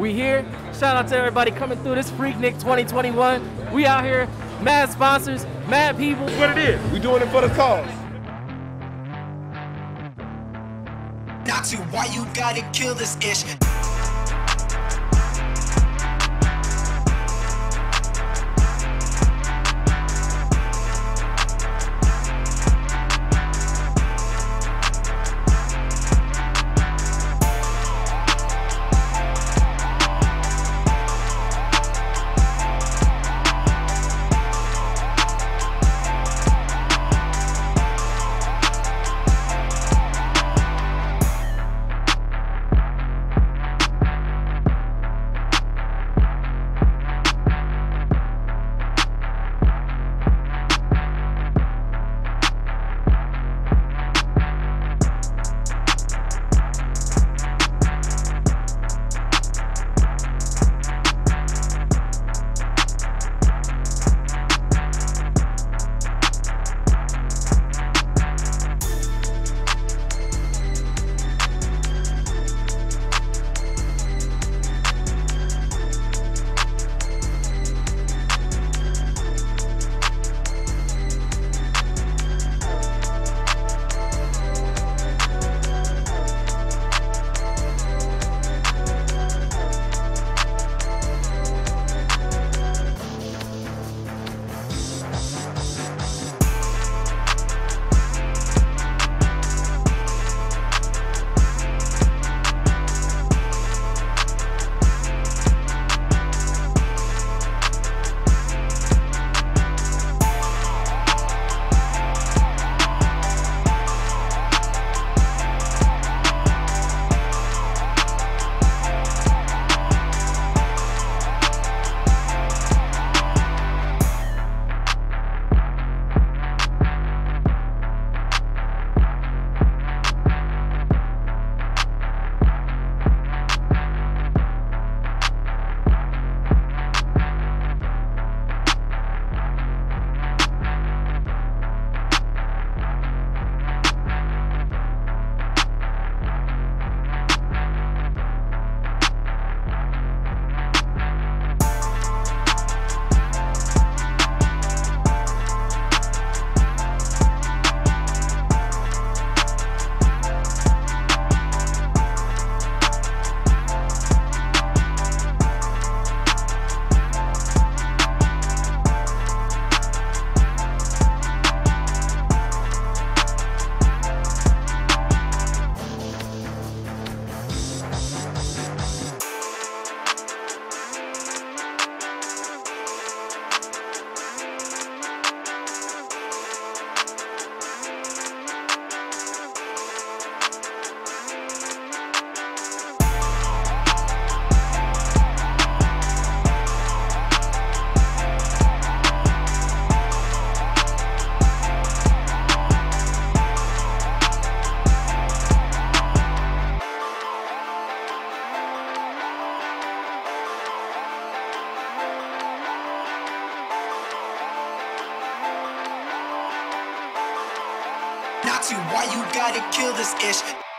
We here. Shout out to everybody coming through this Freaknik 2021. We out here, mad sponsors, mad people. That's what it is. We doing it for the cause. Natsu, why you gotta kill this ish? Natsu, why you gotta kill this ish?